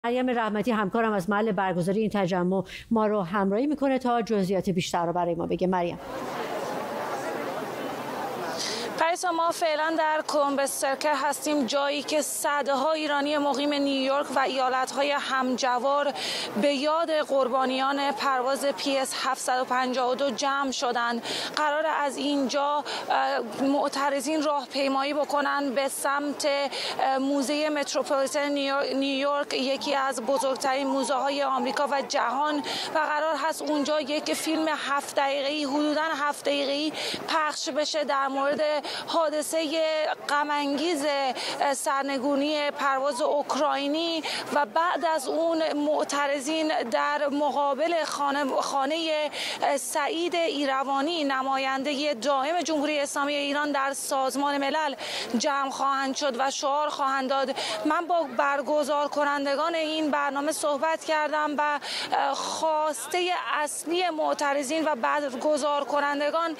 مریم رحمتی همکارم از محل برگزاری این تجمع ما رو همراهی میکنه تا جزئیات بیشتر رو برای ما بگه. مریم. پریسا، ما فعلا در کلمبس سرکل هستیم، جایی که صدها ایرانی مقیم نیویورک و ایالت‌های همجوار به یاد قربانیان پرواز PS 752 جمع شدند. قرار از اینجا معترضین راهپیمایی بکنن به سمت موزه متروپولیتن نیویورک، یکی از بزرگترین موزه های آمریکا و جهان، و قرار هست اونجا یک فیلم 7 دقیقه‌ای حدوداً 7 دقیقه‌ای پخش بشه در مورد حادثه غم‌انگیز سرنگونی پرواز اوکراینی. و بعد از اون معترضین در مقابل خانه سعید ایروانی، نماینده دائم جمهوری اسلامی ایران در سازمان ملل، جمع خواهند شد و شعار خواهند داد. من با برگزار کنندگان این برنامه صحبت کردم و خواسته اصلی معترضین و برگزار کنندگان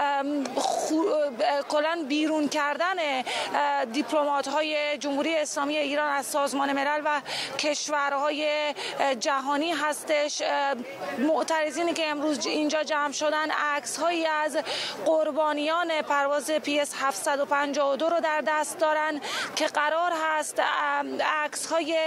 کلاً بیرون کردن دیپلمات‌های جمهوری اسلامی ایران از سازمان ملل و کشورهای جهانی هستش. معترضینی که امروز اینجا جمع شدن عکس‌هایی از قربانیان پرواز PS 752 رو در دست دارن که قرار هست عکس‌های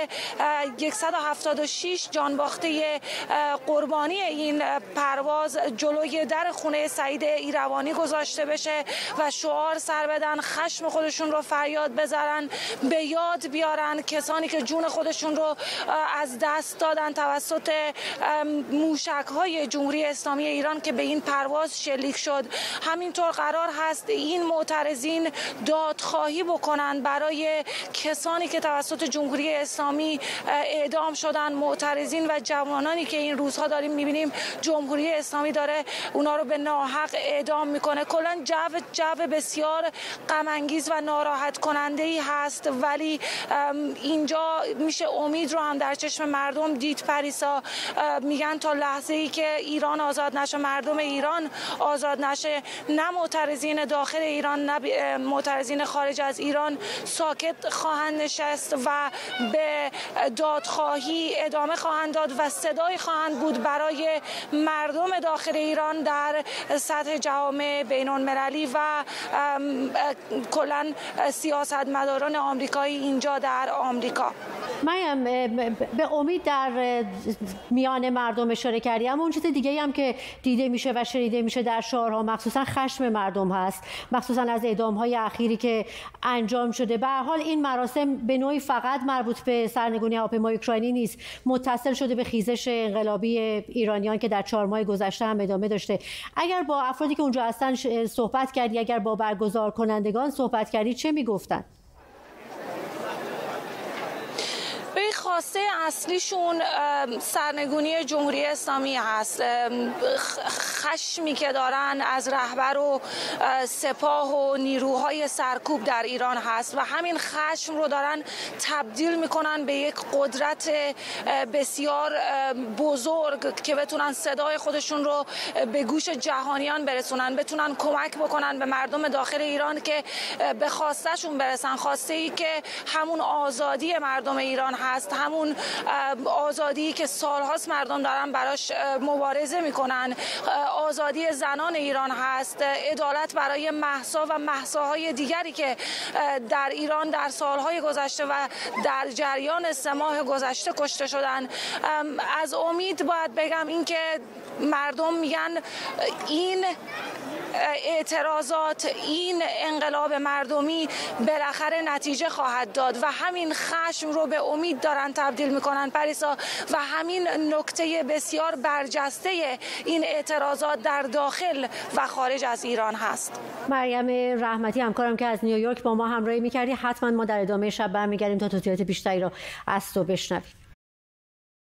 176 جانباخته قربانی این پرواز جلوی در خونه سعید ایروانی گذاشته بشه و شعار سر بدن، خشم خودشون رو فریاد بزنن، به یاد بیارن کسانی که جون خودشون رو از دست دادن توسط موشک‌های جمهوری اسلامی ایران که به این پرواز شلیک شد. همینطور قرار هست این معترضین دادخواهی بکنن برای کسانی که توسط جمهوری اسلامی اعدام شدن، معترضین و جوانانی که این روزها داریم می‌بینیم جمهوری اسلامی داره اونا رو به ناحق اعدام میکنه. کلاً جو بسیار غم‌انگیز و ناراحت کننده ای هست، ولی اینجا میشه امید رو هم در چشم مردم دید. پریسا، میگن تا لحظه ای که ایران آزاد نشه، مردم ایران آزاد نشه، نه معترضین داخل ایران نه معترضین خارج از ایران ساکت خواهند نشست و به دادخواهی ادامه خواهند داد و صدای خواهند بود برای مردم داخل ایران در سطح جامعه بین‌المللی و کلاً سیاستمداران آمریکایی اینجا در آمریکا. مریم، به امید در میان مردم اشاره کردی، اما اون چیز دیگه‌ای هم که دیده میشه و شنیده میشه در شعارها مخصوصا خشم مردم هست، مخصوصا از اعدام‌های اخیری که انجام شده. به هر حال این مراسم به نوعی فقط مربوط به سرنگونی هواپیمای اوکراینی نیست، متصل شده به خیزش انقلابی ایرانیان که در 4 ماه گذشته هم ادامه داشته. اگر با افرادی که اونجا هستن صحبت کردی، اگر با برگزار کنندگان صحبت کردی، چه میگفتن؟ خواسته اصلیشون سرنگونی جمهوری اسلامی هست. خشمی که دارن از رهبر و سپاه و نیروهای سرکوب در ایران هست و همین خشم رو دارن تبدیل میکنن به یک قدرت بسیار بزرگ که بتونن صدای خودشون رو به گوش جهانیان برسونن، بتونن کمک بکنن به مردم داخل ایران که به خواستهشون برسن، خواسته ای که همون آزادی مردم ایران هست، همون آزادی که سالهاست مردم دارن براش مبارزه میکنن، آزادی زنان ایران هست، عدالت برای مهسا و مهساهای دیگری که در ایران در سالهای گذشته و در جریان 3 ماه گذشته کشته شدن. از امید باید بگم اینکه مردم میگن این اعتراضات، این انقلاب مردمی بالاخره نتیجه خواهد داد و همین خشم رو به امید دارن تبدیل میکنن پریسا، و همین نکته بسیار برجسته این اعتراضات در داخل و خارج از ایران هست. مریم رحمتی همکارم که از نیویورک با ما همراهی میکردی، حتما ما در ادامه شب برمیگردیم تا توضیحات بیشتری رو از تو بشنویم.